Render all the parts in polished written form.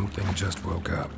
Something just woke up.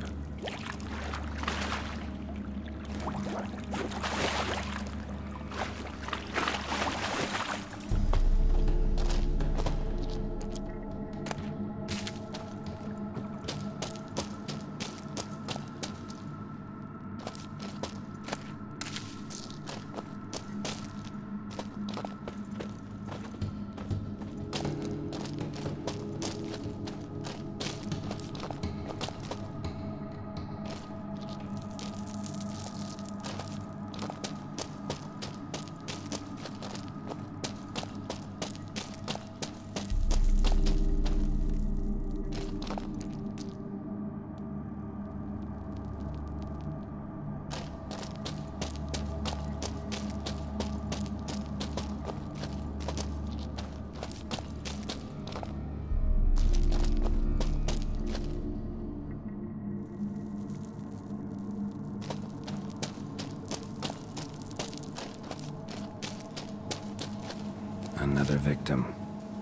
Another victim.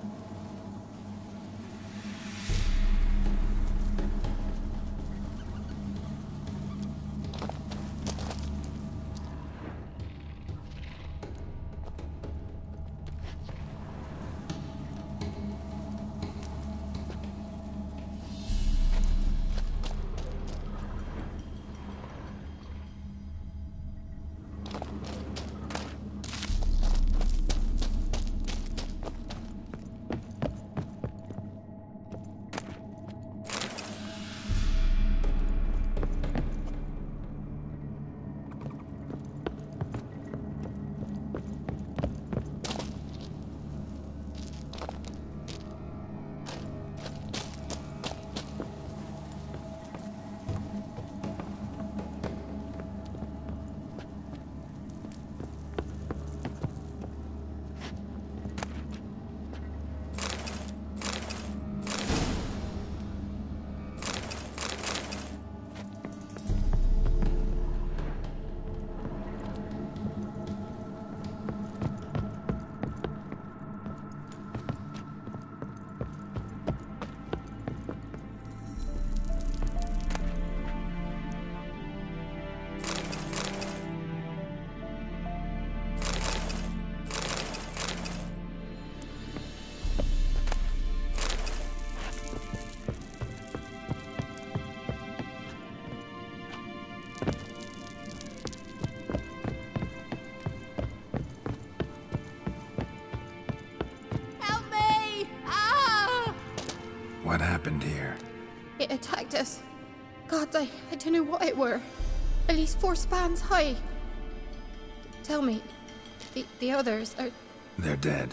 What happened here? It attacked us. God, I don't know what it were. At least 4 spans high. Tell me, the others are... They're dead.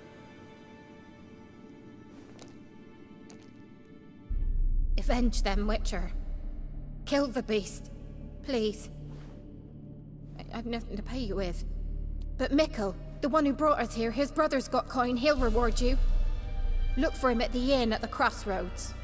Avenge them, Witcher. Kill the beast. Please. I've nothing to pay you with. But Mikkel, the one who brought us here, his brother's got coin, he'll reward you. Look for him at the inn at the crossroads.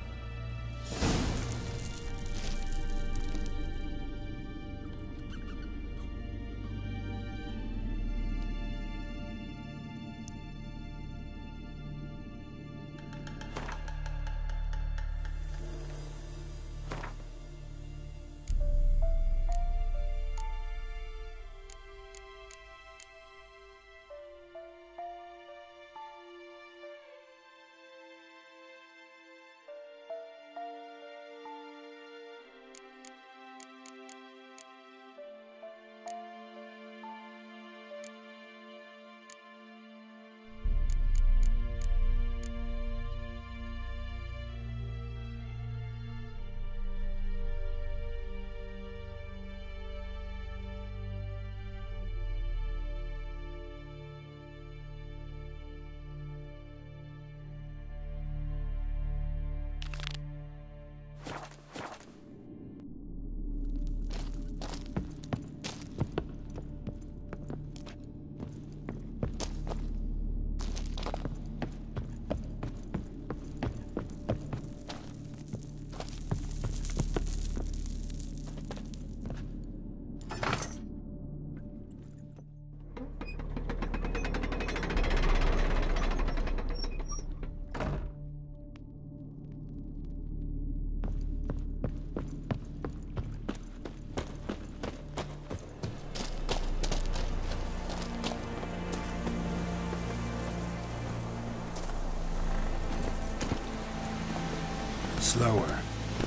Slower.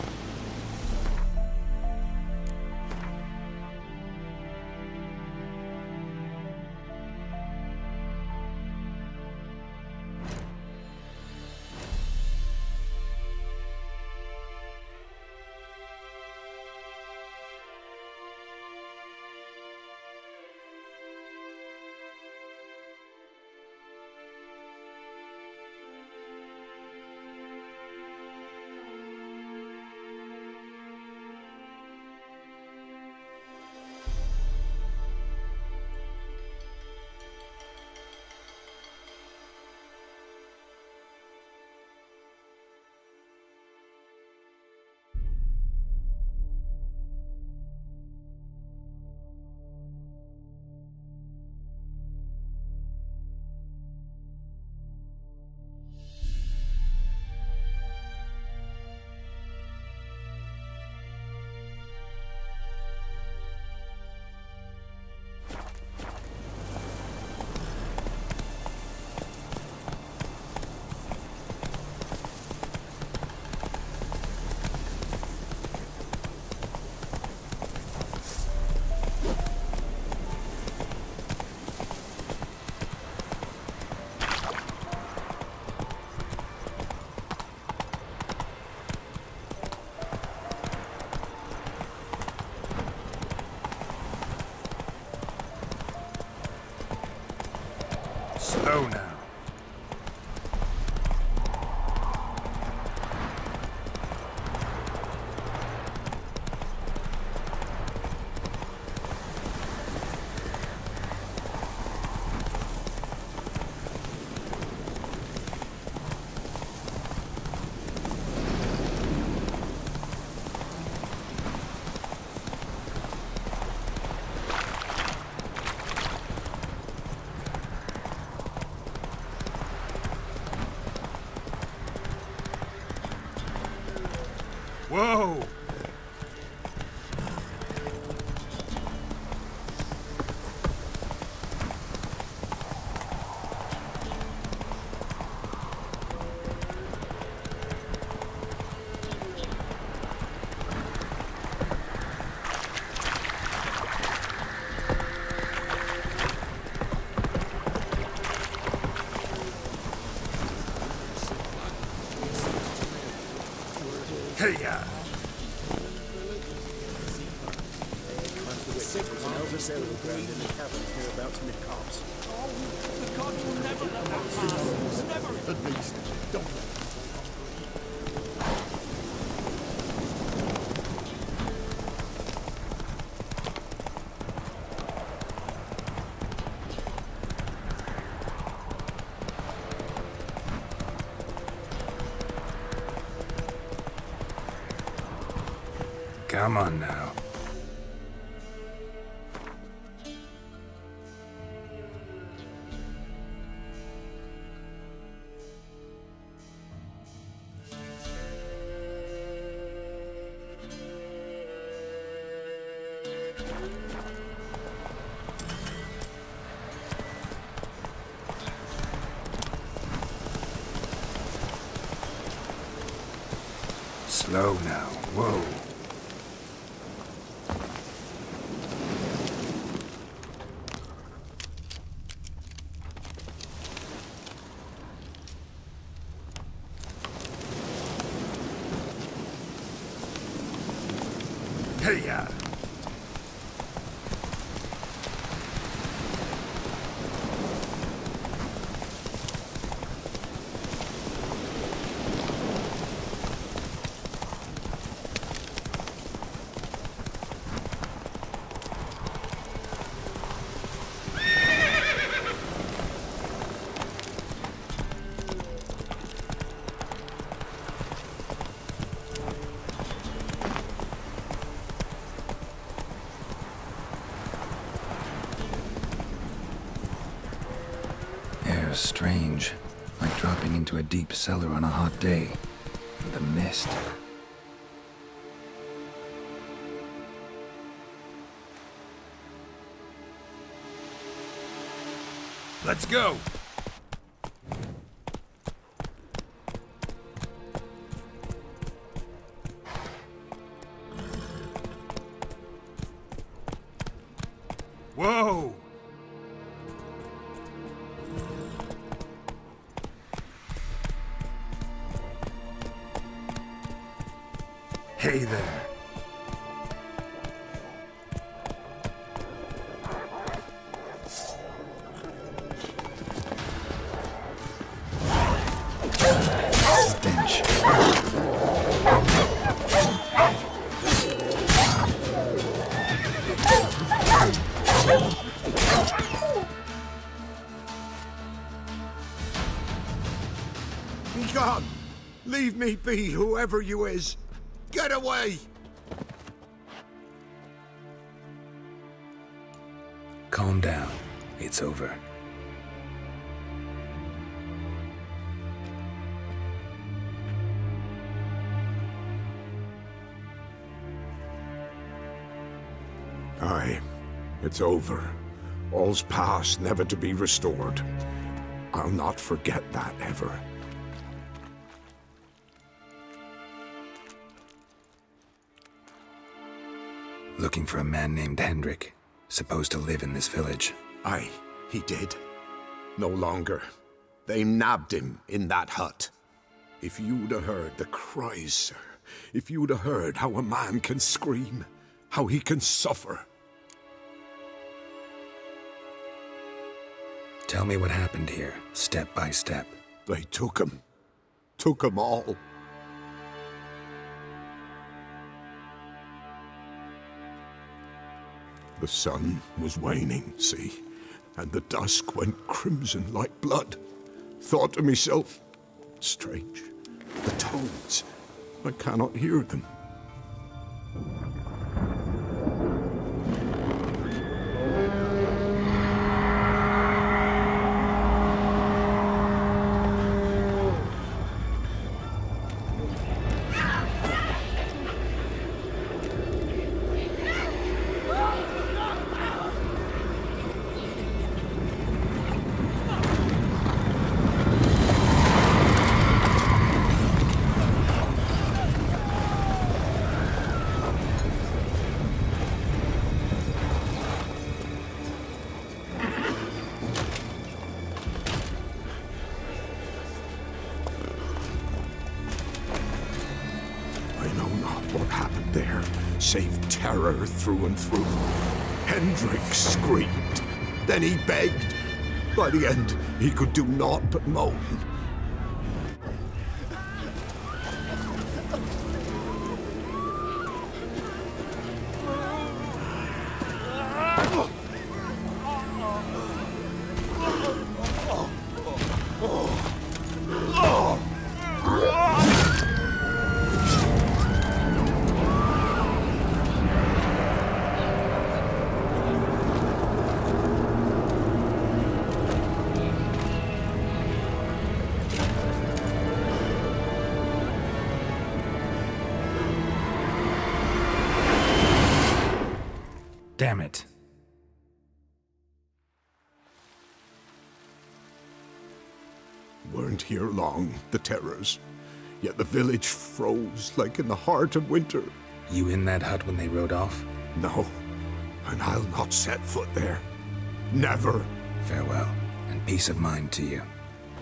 Slow now. Whoa! Hey-ya! The gods will never let that pass. Never. At least, don't let Come on now. Slow now. Whoa. Hey-ya! Air's strange, like dropping into a deep cellar on a hot day. And the mist. Let's go! Whoa! Hey there. Stench. Be gone! Leave me be, whoever you is! Get away! Calm down. It's over. Aye, it's over. All's past, never to be restored. I'll not forget that ever. Looking for a man named Hendrik, supposed to live in this village. Aye, he did. No longer. They nabbed him in that hut. If you'd have heard the cries, sir. If you'd have heard how a man can scream, how he can suffer. Tell me what happened here, step by step. They took him. Took 'em all. The sun was waning, see, and the dusk went crimson like blood. Thought to myself, strange, the toads, I cannot hear them. What happened there, save terror through and through. Hendrik screamed, then he begged. By the end, he could do naught but moan. Damn it. Weren't here long, the terrors. Yet the village froze like in the heart of winter. You in that hut when they rode off? No, and I'll not set foot there. Never. Farewell, and peace of mind to you.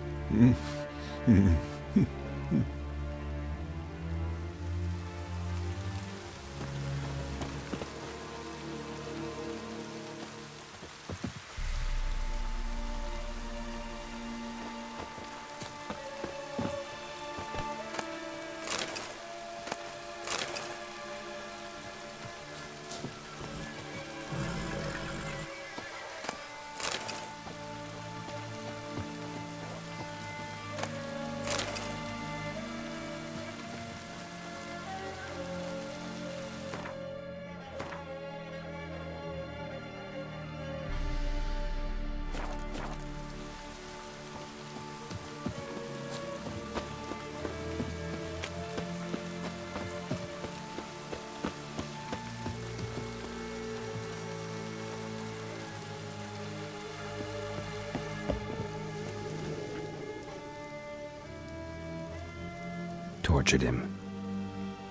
Tortured him.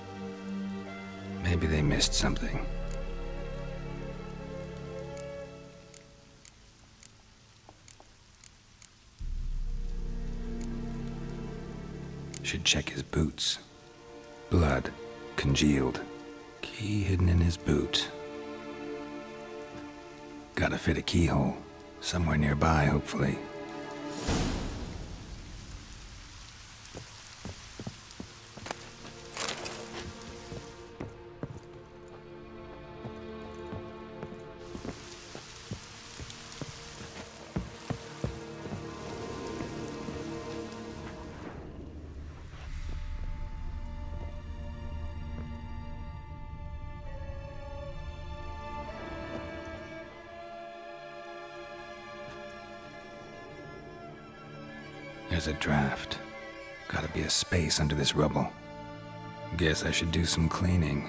Maybe they missed something. Should check his boots. Blood, congealed. Key hidden in his boot. Gotta fit a keyhole. Somewhere nearby, hopefully. There's a draft. Gotta be a space under this rubble. Guess I should do some cleaning.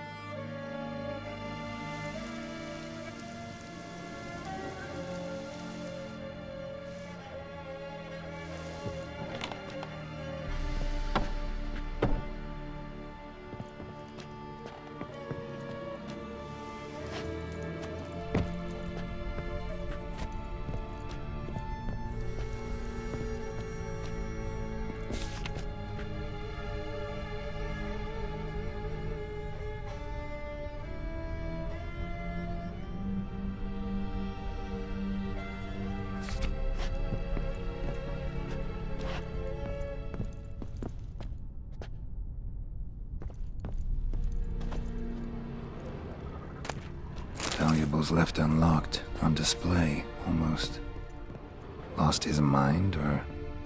Valuables left unlocked, on display, almost. Lost his mind, or...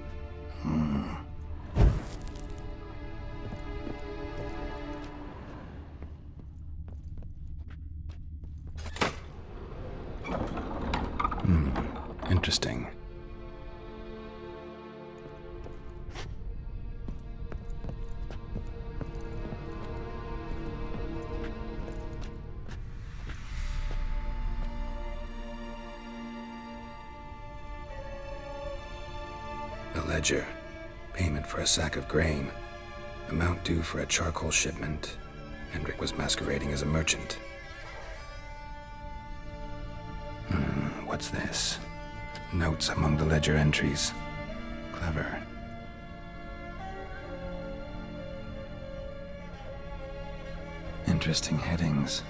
Interesting. A ledger. Payment for a sack of grain. Amount due for a charcoal shipment. Hendrik was masquerading as a merchant. What's this? Notes among the ledger entries. Clever. Interesting headings.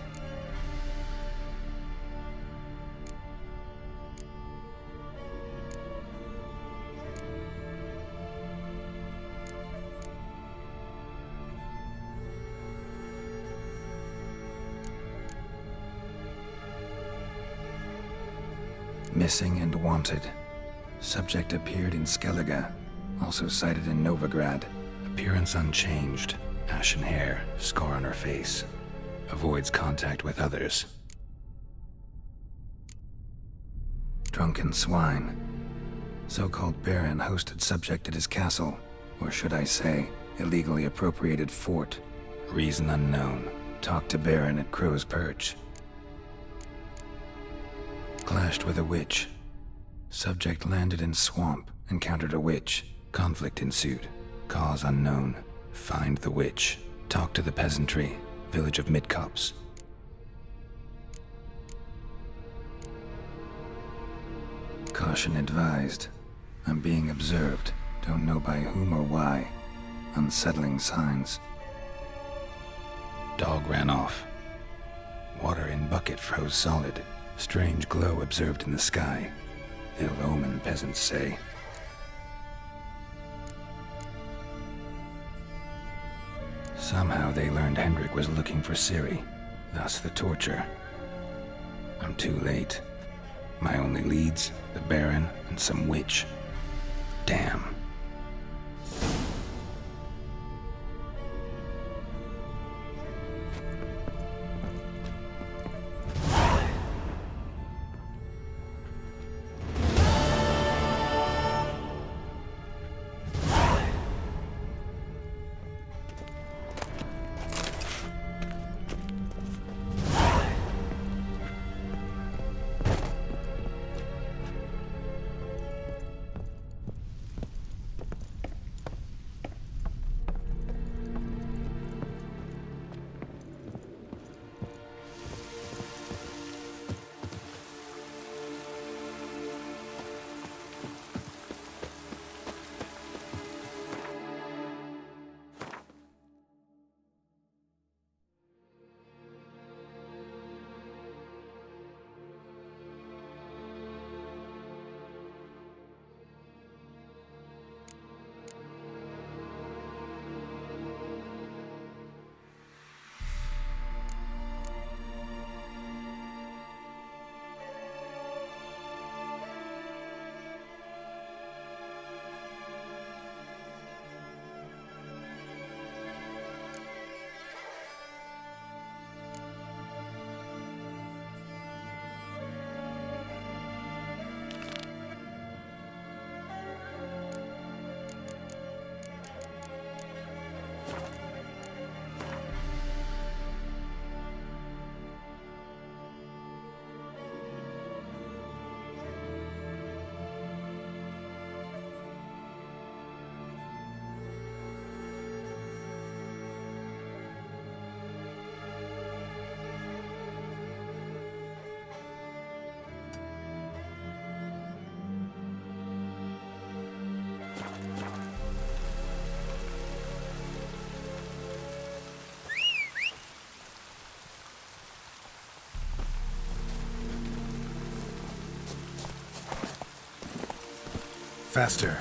Missing and wanted. Subject appeared in Skellige, also sighted in Novigrad. Appearance unchanged. Ashen hair, scar on her face. Avoids contact with others. Drunken swine. So-called Baron hosted subject at his castle, or should I say, illegally appropriated fort. Reason unknown. Talked to Baron at Crow's Perch. Clashed with a witch. Subject landed in swamp, encountered a witch. Conflict ensued. Cause unknown. Find the witch. Talk to the peasantry. Village of Midcopse. Caution advised. I'm being observed. Don't know by whom or why. Unsettling signs. Dog ran off. Water in bucket froze solid. Strange glow observed in the sky. Ill omen, peasants say. Somehow they learned Hendrik was looking for Ciri, thus the torture. I'm too late. My only leads, the Baron and some witch. Damn. Faster.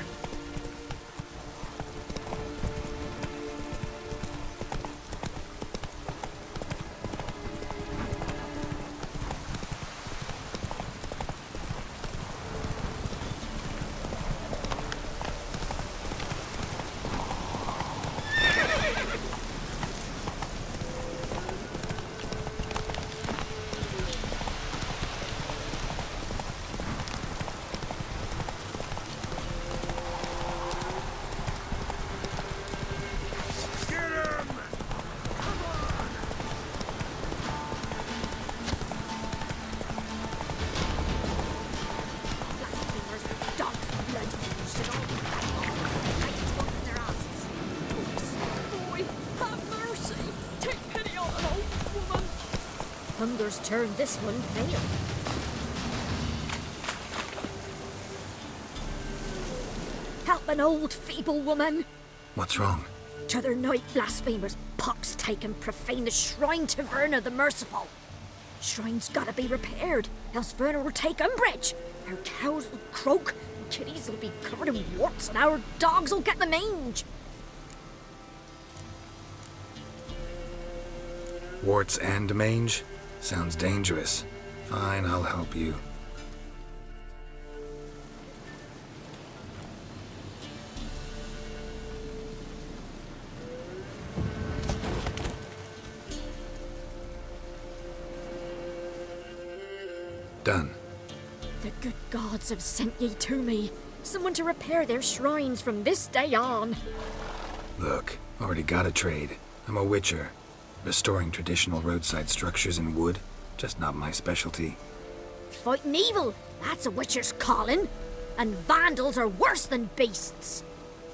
Hunger's turned this one pale. Help an old feeble woman. What's wrong? T'other night blasphemers pox take and profane the shrine to Verna the Merciful. Shrine's gotta be repaired, else Verna will take umbrage. Our cows will croak, and kitties will be covered in warts, and our dogs will get the mange. Warts and mange? Sounds dangerous. Fine, I'll help you. Done. The good gods have sent ye to me. Someone to repair their shrines from this day on. Look, already got a trade. I'm a witcher. Restoring traditional roadside structures in wood, just not my specialty. Fighting evil, that's a witcher's calling. And vandals are worse than beasts.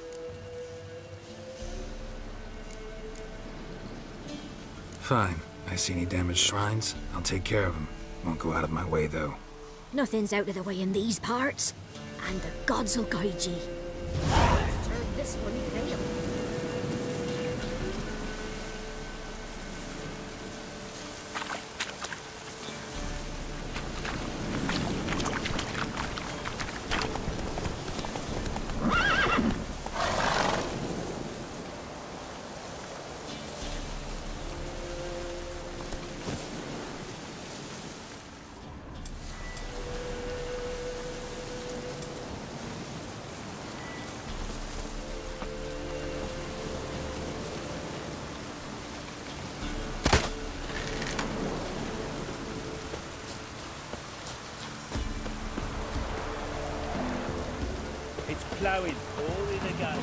Fine. I see any damaged shrines, I'll take care of them. Won't go out of my way, though. Nothing's out of the way in these parts. And the gods will guide ye. Turn this one pale. It's ploughing, pouring again.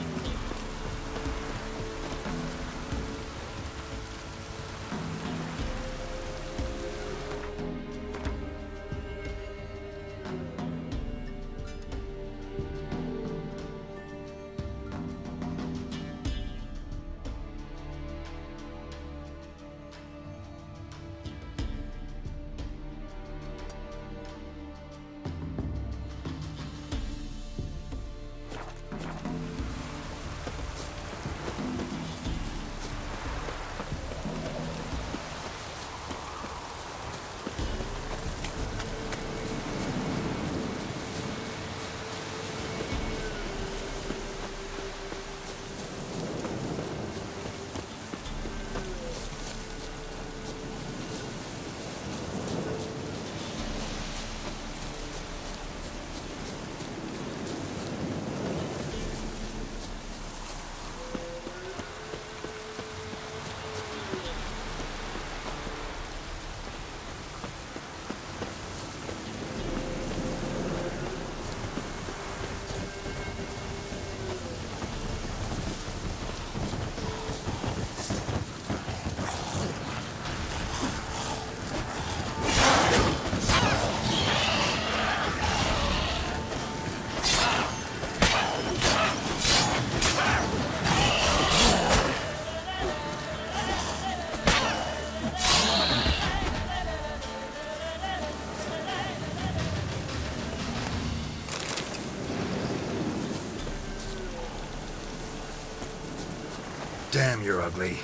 Damn, you're ugly.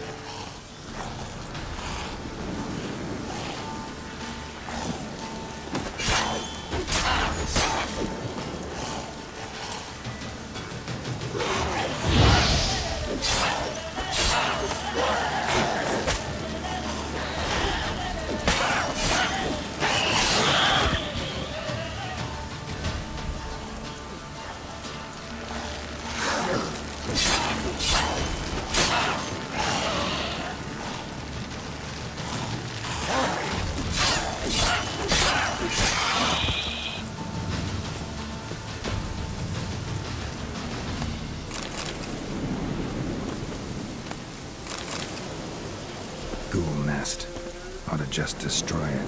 just destroy it.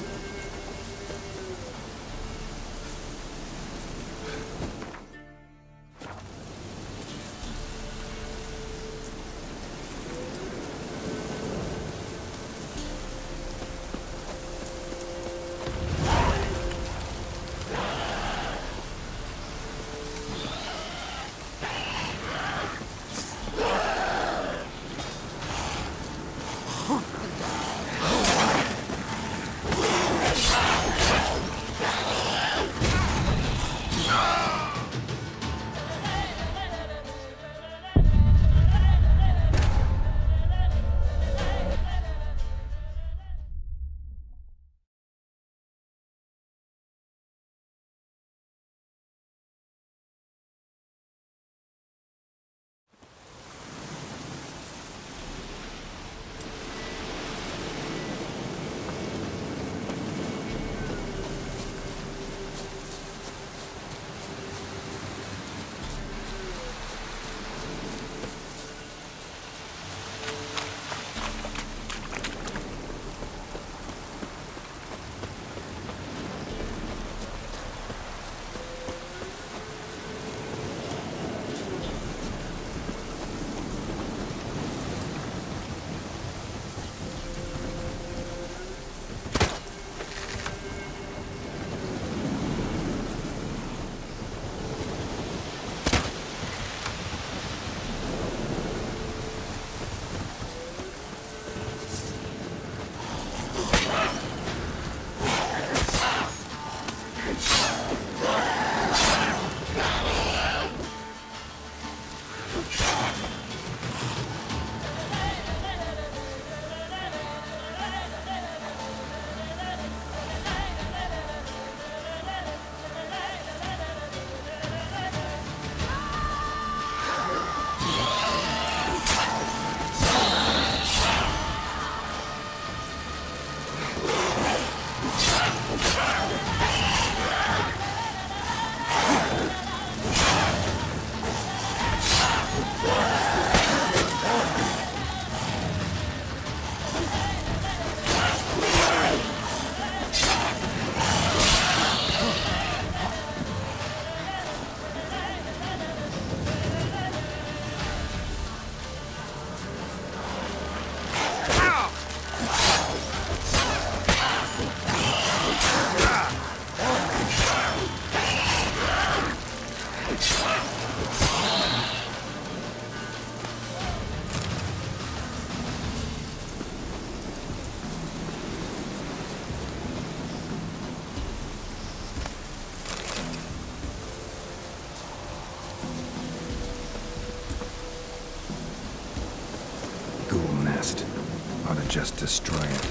Ought to just destroy it.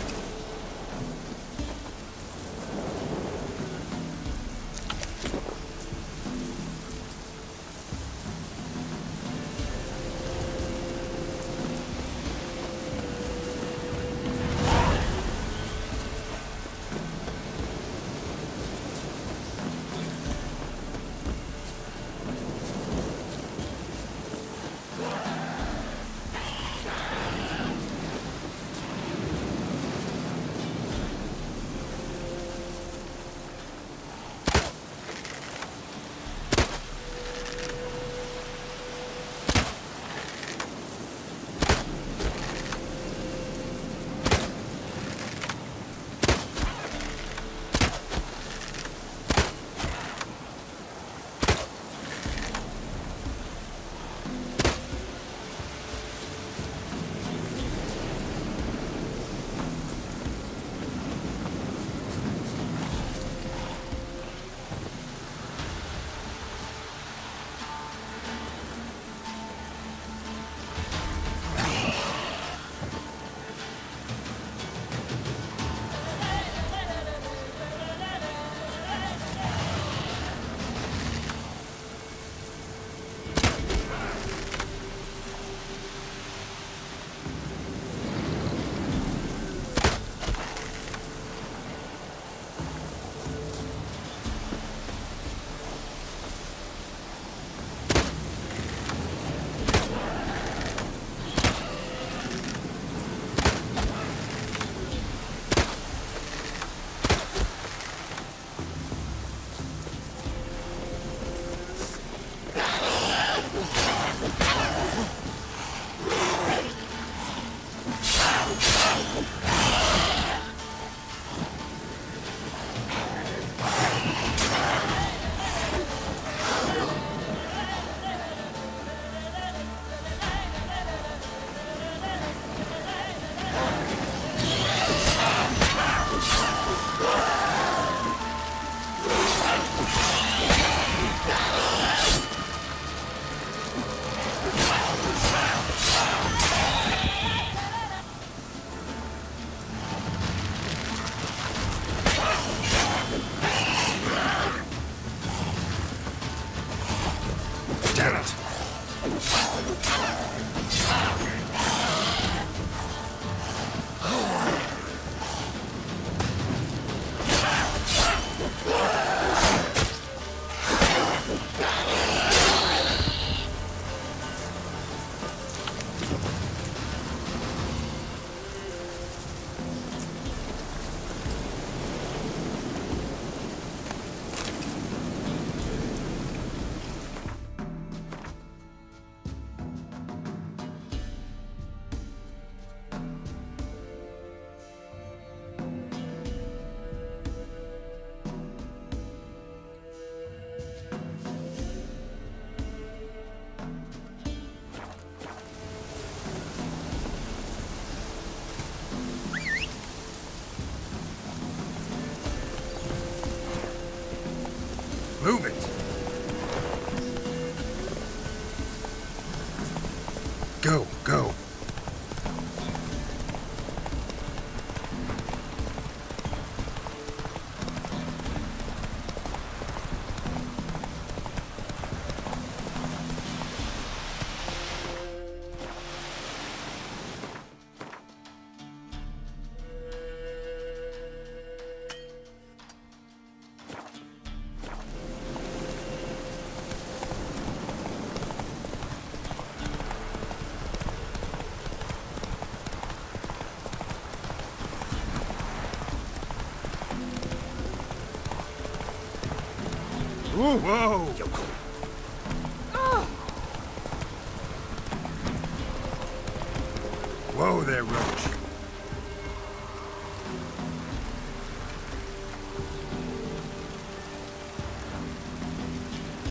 Move it! Go, go. Ooh, whoa! Whoa there, Roach.